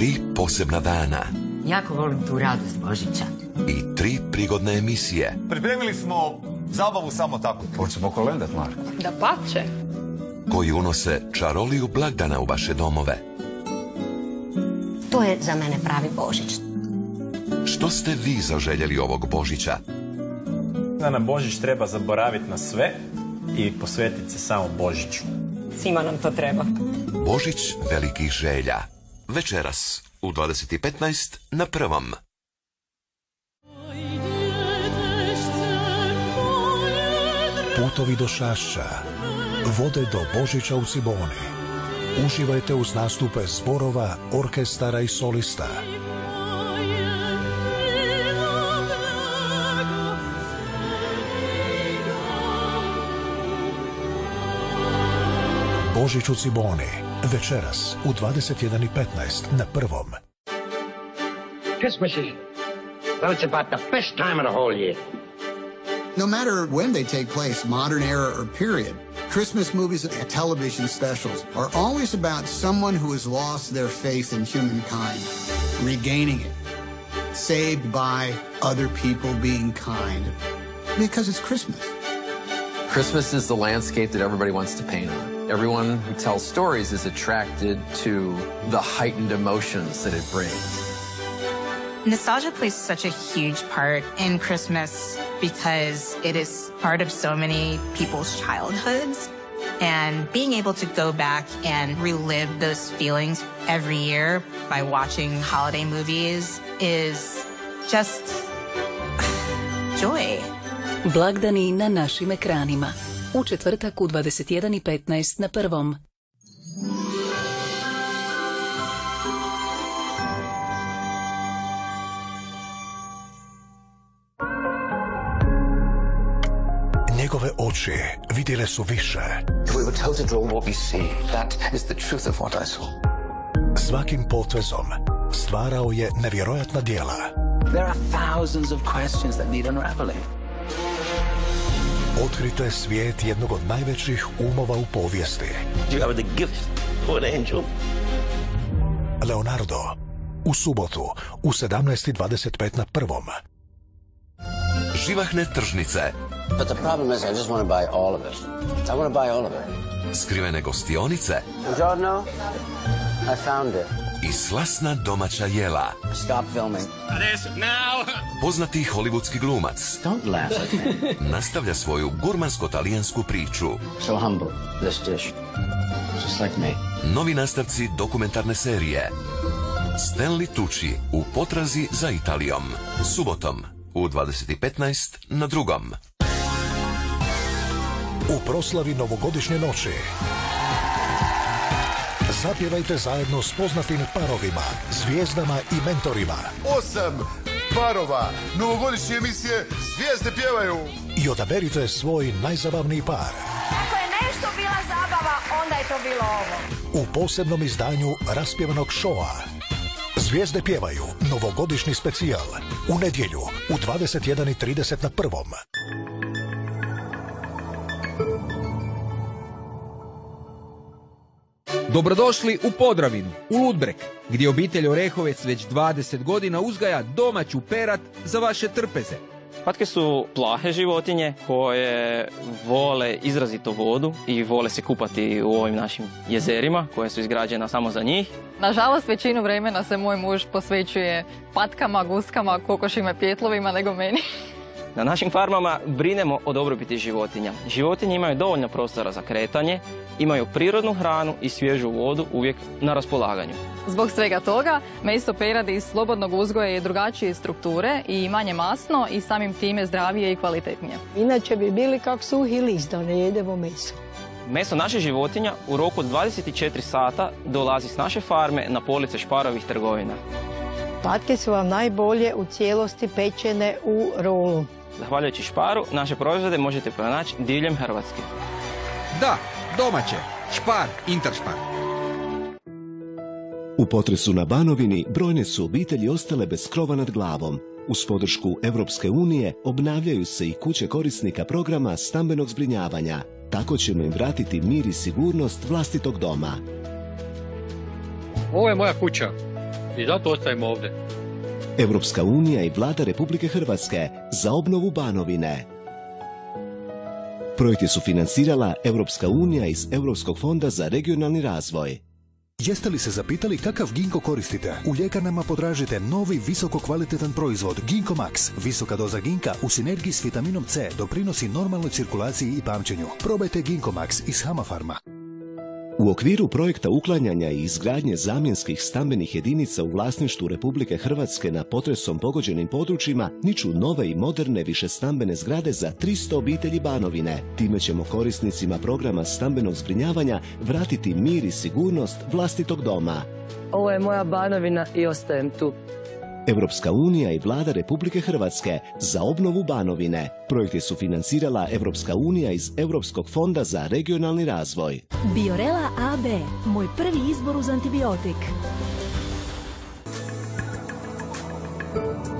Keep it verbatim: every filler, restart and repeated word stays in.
tri posebna dana. Jako volim tu radost Božića. I tri prigodne emisije. Pripremili smo zabavu samo tako. Hoćemo kolendat, Marko? Da pače. Koji unose čaroliju blagdana u vaše domove. To je za mene pravi Božić. Što ste vi zaželjeli ovog Božića? Da na Božić treba zaboraviti na sve i posvetiti se samo Božiću. Svima nam to treba. Božić velikih želja. Večeras u dvadeset i petnaest na Prvom. Putovi do Šašća vode do Božića u Ciboni. Uživajte uz nastupe zborova, orkestara i solista. Božić u Ciboni. Večeras u dvadeset jedan i petnaest na Prvom. Christmas is, well, it's about the best time of the whole year. No matter when they take place, modern era or period, Christmas movies and television specials are always about someone who has lost their faith in humankind, regaining it, saved by other people being kind, because it's Christmas. Christmas is the landscape that everybody wants to paint on. Everyone who tells stories is attracted to the heightened emotions that it brings. Nostalgia plays such a huge part in Christmas because it is part of so many people's childhoods. And being able to go back and relive those feelings every year by watching holiday movies is just joy. Blagdani na našim ekranima. U četvrtak u dvadeset jedan i petnaest na Prvom. Njegove oči vidjele su više. If we were told to draw what we see, that is the truth of what I saw. Svakim potezom stvarao je nevjerojatna djela. There are thousands of questions that need unraveling. Otkrite svijet jednog od najvećih umova u povijesti. You have the gift of an angel. Leonardo, u subotu u sedamnaest i dvadeset pet na Prvom. Živahne tržnice. But the problem is I just want to buy all of it. I want to buy all of it. Skrivene gostionice. Giorno, I found it. I slasna domaća jela. Stop filming. Now. Poznati hollywoodski glumac. Don't laugh at me. Nastavlja svoju gurmansko-talijansku priču. So humble, this dish. Just like me. Novi nastavci dokumentarne serije. Stanley Tucci u potrazi za Italijom. Subotom u dvadeset i petnaest na Drugom. U proslavi novogodišnje noći zapjevajte zajedno s poznatim parovima, zvijezdama i mentorima. Osam parova novogodišnje emisije Zvijezde pjevaju. I odaberite svoj najzabavniji par. Ako je nešto bila zabava, onda je to bilo ovo. U posebnom izdanju raspjevanog šoa Zvijezde pjevaju, novogodišnji specijal. U nedjelju u dvadeset jedan i trideset na Prvom. Dobrodošli u Podravinu, u Ludbreg, gdje obitelj Orehovec već dvadeset godina uzgaja domaću perad za vaše trpeze. Patke su plahe životinje koje vole izrazito vodu i vole se kupati u ovim našim jezerima koje su izgrađena samo za njih. Nažalost, većinu vremena se moj muž posvećuje patkama, guskama, kokošima i pjetlovima nego meni. Na našim farmama brinemo o dobrobiti životinja. Životinje imaju dovoljno prostora za kretanje, imaju prirodnu hranu i svježu vodu uvijek na raspolaganju. Zbog svega toga, meso peradi iz slobodnog uzgoja je drugačije strukture i manje masno i samim time zdravije i kvalitetnije. Inače bi bili kak suhi list da ne jedemo meso. Meso naših životinja u roku od dvadeset četiri sata dolazi s naše farme na police Šparovih trgovina. Patke su vam najbolje u cijelosti pečene u rolu. Zahvaljujući Šparu, naše proizvode možete pronaći diljem Hrvatske. Da, domaće. Špar, Interšpar. U potresu na Banovini brojne su obitelji ostale bez krova nad glavom. Uz podršku Europske unije obnavljaju se i kuće korisnika programa stambenog zbrinjavanja. Tako ćemo im vratiti mir i sigurnost vlastitog doma. Ovo je moja kuća. I zato ostajemo ovdje. Europska unija i vlada Republike Hrvatske za obnovu Banovine. Projekt je sufinancirala Europska unija iz Europskog fonda za regionalni razvoj. Jeste li se zapitali kakav Ginkgo koristite? U ljekarnama potražite novi visoko kvalitetan proizvod Ginkgo Max. Visoka doza ginka u sinergiji s vitaminom C doprinosi normalnoj cirkulaciji i pamćenju. Probajte Ginkgo Max iz Hamafarma. U okviru projekta uklanjanja i izgradnje zamjenskih stambenih jedinica u vlasništvu Republike Hrvatske na potresom pogođenim područjima niču nove i moderne višestambene zgrade za tristo obitelji Banovine. Time ćemo korisnicima programa stambenog zbrinjavanja vratiti mir i sigurnost vlastitog doma. Ovo je moja Banovina i ostajem tu. Europska unija i vlada Republike Hrvatske za obnovu Banovine. Projekt je sufinancirala Europska unija iz Europskog fonda za regionalni razvoj. Biorela A B, moj prvi izbor uz antibiotik.